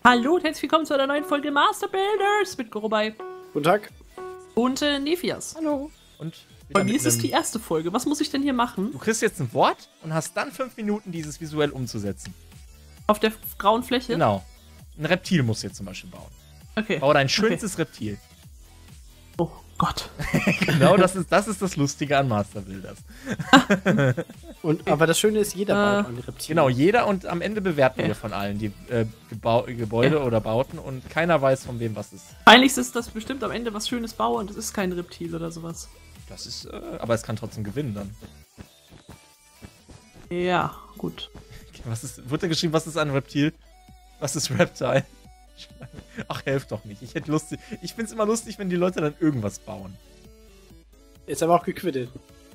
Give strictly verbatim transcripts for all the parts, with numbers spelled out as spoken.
Hallo und herzlich willkommen zu einer neuen Folge Master Builders mit Gorobei. Guten Tag. Und äh, Nephias. Hallo. Und bei mir ist es die erste Folge. Was muss ich denn hier machen? Du kriegst jetzt ein Wort und hast dann fünf Minuten, dieses visuell umzusetzen. Auf der grauen Fläche? Genau. Ein Reptil musst du jetzt zum Beispiel bauen. Okay. Bau dein schönstes okay. Reptil. Oh Gott. Genau, das ist, das ist das Lustige an Master Builders. Und, aber das Schöne ist, jeder äh, baut ein Reptil. Genau, jeder, und am Ende bewerten okay. wir von allen die äh, Gebäude okay. oder Bauten und keiner weiß, von wem was ist. Eigentlich ist das bestimmt am Ende was Schönes bauen und es ist kein Reptil oder sowas. Das ist, äh, aber es kann trotzdem gewinnen dann. Ja, gut. Was ist, wurde da geschrieben, was ist ein Reptil? Was ist Reptile? Ach, helft doch nicht. Ich hätte Lust. Ich find's immer lustig, wenn die Leute dann irgendwas bauen. Ist aber auch gequittet.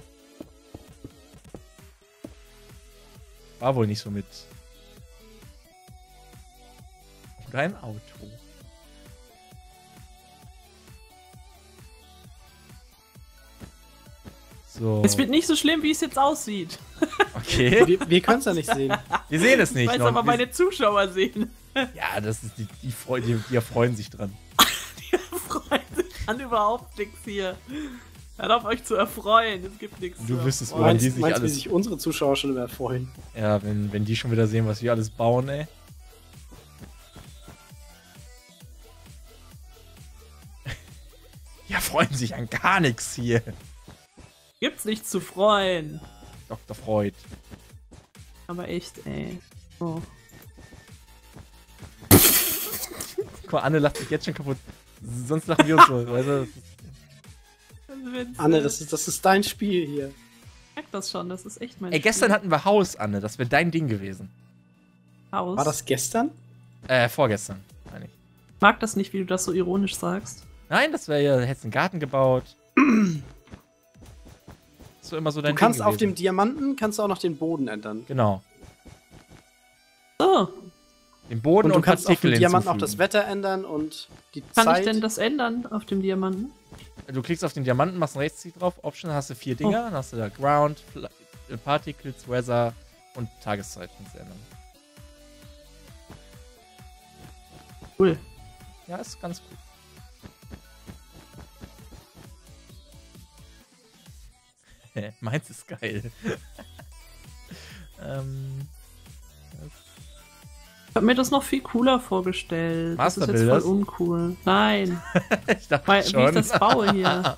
War wohl nicht so mit. Oder ein Auto. So. Es wird nicht so schlimm, wie es jetzt aussieht. Okay. Wir, wir können es ja nicht sehen. Wir sehen es nicht. Ich weiß noch. aber meine Zuschauer sehen. Ja, das ist die, die, Freu die, die erfreuen sich dran. Die erfreuen sich an überhaupt nichts hier. Hört auf, euch zu erfreuen. Es gibt nichts. Du wüsstest, woran meinst, die sich meinst, alles... wie sich unsere Zuschauer schon immer freuen? Ja, wenn, wenn die schon wieder sehen, was wir alles bauen, ey. Ja, freuen sich an gar nichts hier. Gibt's nichts zu freuen. Doktor Freud. Aber echt, ey. Oh. Guck mal, Anne lacht sich jetzt schon kaputt. Sonst lachen wir uns so, weißt du? Anne, das ist, das ist dein Spiel hier. Ich merk das schon, das ist echt mein Ey, Spiel. gestern hatten wir Haus, Anne. Das wäre dein Ding gewesen. Haus. War das gestern? Äh, vorgestern, meine ich. Ich mag das nicht, wie du das so ironisch sagst. Nein, das wäre ja, du hättest einen Garten gebaut. So immer so dein Du kannst Ding auf gewesen. dem Diamanten kannst du auch noch den Boden ändern. Genau. So. Den Boden Und du und kannst auf Partikel dem Diamanten auch hinzufügen. das Wetter ändern und die Kann Zeit. ich denn das ändern auf dem Diamanten? Du klickst auf den Diamanten, machst einen Rechtsklick drauf, Option, hast du vier Dinger, Oh. dann hast du da Ground, Fl Particles, Weather und Tageszeit kannst du ändern. Cool. Ja, ist ganz gut. Meins ist geil. ähm, Ich hab mir das noch viel cooler vorgestellt. Master das ist jetzt voll Builders? uncool. Nein. ich dachte Weil, schon. wie ich das baue hier.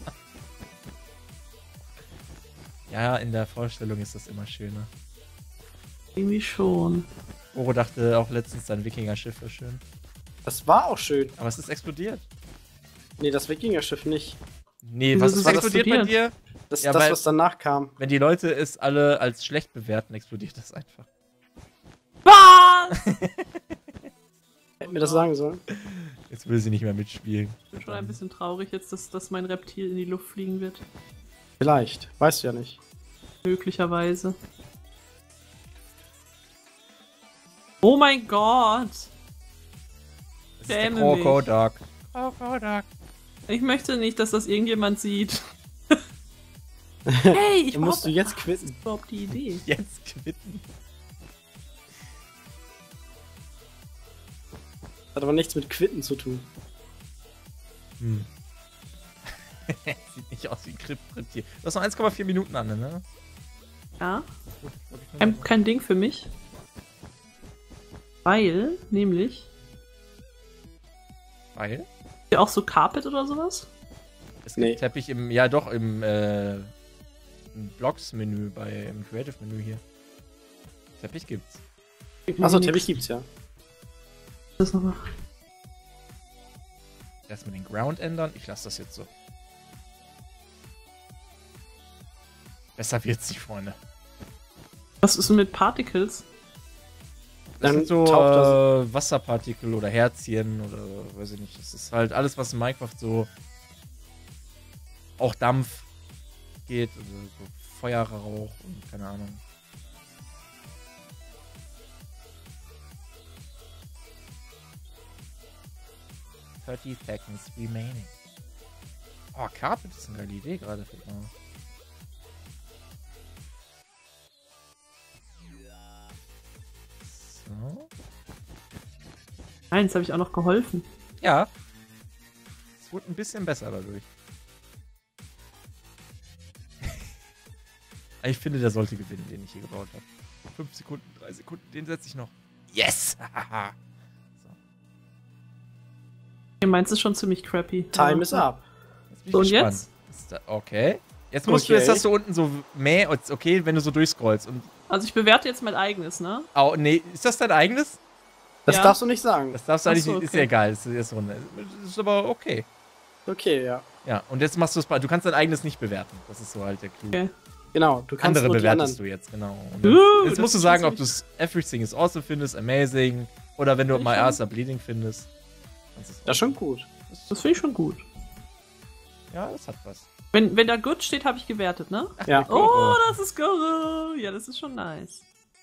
Ja, in der Vorstellung ist das immer schöner. Irgendwie schon. Oro dachte auch letztens, sein Wikinger-Schiff wäre schön. Das war auch schön. Aber es ist explodiert. Nee, das Wikinger-Schiff nicht. Nee, Wieso was ist ist es explodiert bei explodiert? dir? Das ist Ja, das, weil- was danach kam. Wenn die Leute es alle als schlecht bewerten, explodiert das einfach. Was? Hätten wir das sagen sollen. Jetzt will sie nicht mehr mitspielen. Ich bin schon ein bisschen traurig jetzt, dass, dass mein Reptil in die Luft fliegen wird. Vielleicht. Weißt du ja nicht. Möglicherweise. Oh mein Gott! Das ist Schäme der Coco mich. Dog. Coco Dog. Ich möchte nicht, dass das irgendjemand sieht. Hey, ich Dann musst brauch- du jetzt Ach, quitten. Das ist überhaupt die Idee. Jetzt quitten. Hat aber nichts mit Quitten zu tun. Hm. Sieht nicht aus wie ein Krypttier. Du hast noch eins Komma vier Minuten an, ne? Ja. Kein, kein Ding für mich. Weil, nämlich, Weil? hier auch so Carpet oder sowas? Es gibt Nee. Teppich im, ja doch, im, äh, im Blocks-Menü, bei, im Creative-Menü hier. Teppich gibt's. Achso, Teppich gibt's ja. Das nochmal. Erstmal den Ground ändern. Ich lasse das jetzt so. Besser wird's nicht, Freunde. Was ist denn mit Particles? Das Dann sind so taucht das- äh, Wasserpartikel oder Herzchen oder weiß ich nicht. Das ist halt alles, was in Minecraft so auch Dampf geht, also so Feuerrauch und keine Ahnung. thirty seconds remaining. Oh, Carpet ist eine geile Idee gerade. fällt mir auf. So. Nein, jetzt habe ich auch noch geholfen. Ja. Es wurde ein bisschen besser dadurch. Ich finde, der sollte gewinnen, den ich hier gebaut habe. Fünf Sekunden, drei Sekunden, den setze ich noch. Yes! So. Okay, meins ist schon ziemlich crappy. Time Aber- is up. Jetzt bin ich Und gespannt. jetzt? Ist da, okay. Jetzt musst du, Okay. jetzt hast du unten so Mäh, okay, wenn du so durchscrollst. Und, Also ich bewerte jetzt mein eigenes, ne? oh, nee, ist das dein eigenes? Das Ja. darfst du nicht sagen. Das darfst du Ach eigentlich so, nicht, ist okay. ja egal, ist, ist, Runde. Ist aber okay. Okay, ja. Ja, und jetzt machst du es bei, du kannst dein eigenes nicht bewerten. Das ist so halt der Clou. Okay. Genau, du kannst Andere nur die bewertest anderen. du jetzt, genau. Und Uh, jetzt das musst du ist sagen, schon ob du es Everything is awesome findest, amazing, oder wenn du Ich My find- Eyes Are Bleeding findest. kannst du es Das ist schon gut. Das finde ich schon gut. Ja, das hat was. Wenn, wenn da good steht, habe ich gewertet, ne? Ja. Oh, das ist Goro. Ja, das ist schon nice.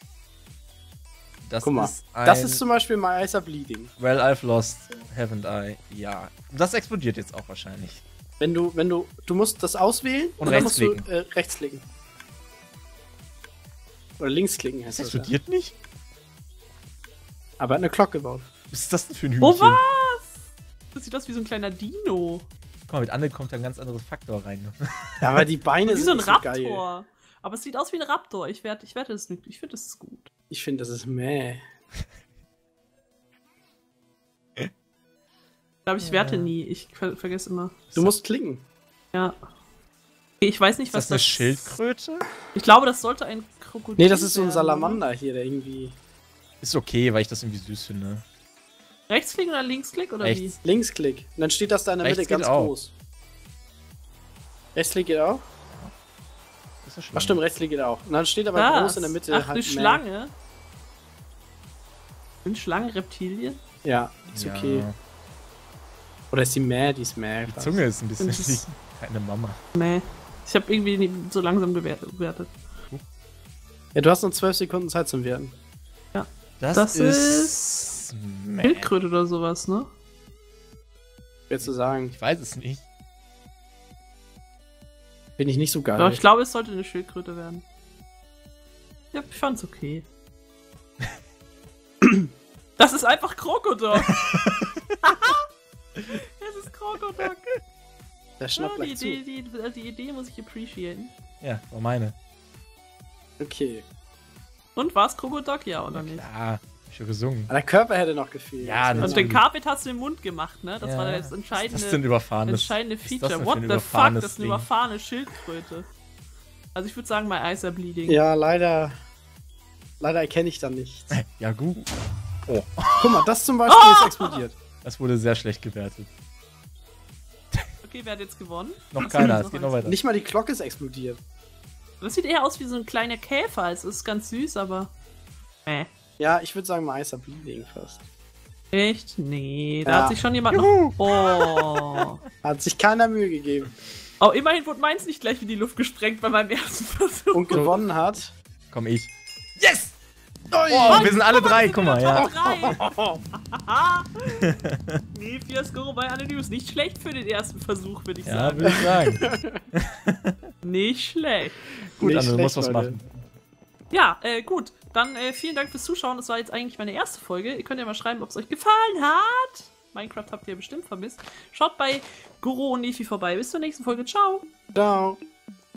Das Guck mal. ist ein Das ist zum Beispiel My Eyes Are Bleeding. Well, I've lost, haven't I? Ja. Das explodiert jetzt auch wahrscheinlich. Wenn du, wenn du, du musst das auswählen Und dann musst rechtsklicken. du äh, rechtsklicken. Oder linksklicken heißt Das das. Ja. explodiert nicht? Aber er hat eine Glocke gebaut. Was ist das denn für ein Oh, Hühnchen? was? Das sieht aus wie so ein kleiner Dino. Guck mal, mit Anne kommt da ein ganz anderes Faktor rein. Ja, aber die Beine Wie sind so ein nicht so geil. Raptor. Aber es sieht aus wie ein Raptor. Ich werde ich werde das nicht. Ich finde, das ist gut. Ich finde, das ist meh. Ich glaube, ich werte nie. Ich ver vergesse immer. Du musst klicken. Ja. Ich weiß nicht, Ist was das eine Schildkröte? Ich glaube, das sollte ein Krokodil Nee, das ist so ein werden, Salamander hier, der irgendwie. Ist okay, weil ich das irgendwie süß finde. oder? Rechtsklick oder Linksklick oder Rechts. Linksklick. Und dann steht das da in der Rechts Mitte geht ganz auch. groß. Rechtsklick geht auch? Ist das Ach stimmt, Rechtsklick geht auch. Und dann steht aber wie? groß Das. in der Mitte Ach, halt eine meh. Schlange. Sind Schlangen Reptilien? Ja, ist Ja. okay. Oder ist die meh, die ist meh. Die Zunge ist ein bisschen Das ist- wie keine Mama. Nee. Ich habe irgendwie nie- so langsam gewertet. gewertet. Ja, du hast nur zwölf Sekunden Zeit zum Werten. Das, Das ist. Meh. Schildkröte oder sowas, ne? Willst du sagen, Ich weiß es nicht. bin ich nicht so geil. Aber ich glaube, es sollte eine Schildkröte werden. Ja, ich fand's okay. Das ist einfach Krokodok. Es ist Krokodok. Der Ja, schnappt die, gleich zu. Idee, die, die Idee muss ich appreciaten. Ja, war meine. Okay. Und war's Krokodok? Ja, oder nicht? Klar, hab ich schon gesungen. Aber der Körper hätte noch gefehlt. Ja, Das Und wär den natürlich. Carpet hast du im Mund gemacht, ne? Das Ja. war das Was ist entscheidende, das denn überfahrenes? entscheidende Was ist das Feature. denn für What ein the fuck? überfahrenes Das ist eine Ding? überfahrene Schildkröte. Also ich würde sagen, my eyes are bleeding. Ja, leider. Leider erkenne ich da nichts. Ja, gut. Guck mal, das zum Beispiel ist explodiert. Das wurde sehr schlecht gewertet. Okay, wer hat jetzt gewonnen? Noch Achso, keiner, noch es geht eins. noch weiter. Nicht mal die Glocke ist explodiert. Das sieht eher aus wie so ein kleiner Käfer. Es ist ganz süß, aber. Äh. Ja, ich würde sagen, My Eyes Are Bleeding fast. Echt? Nee, da Ja. hat sich schon jemand Juhu. noch. Oh. Hat sich keiner Mühe gegeben. Oh, immerhin wurde meins nicht gleich in die Luft gesprengt bei meinem ersten Versuch. Und gewonnen hat. Komm ich. Yes! Oh, Oh, wir sind alle drei, guck mal, ja. Drei. Nee, Fiasco bei Anonymous. Nicht schlecht für den ersten Versuch, würde ich Ja, sagen. würde ich sagen. Nicht schlecht. Gut, Nicht Anne, du musst schlecht, was Leute. machen. Ja, äh, gut. Dann äh, vielen Dank fürs Zuschauen. Das war jetzt eigentlich meine erste Folge. Ihr könnt ja mal schreiben, ob es euch gefallen hat. Minecraft habt ihr bestimmt vermisst. Schaut bei Goro und Nefi vorbei. Bis zur nächsten Folge. Ciao. Ciao.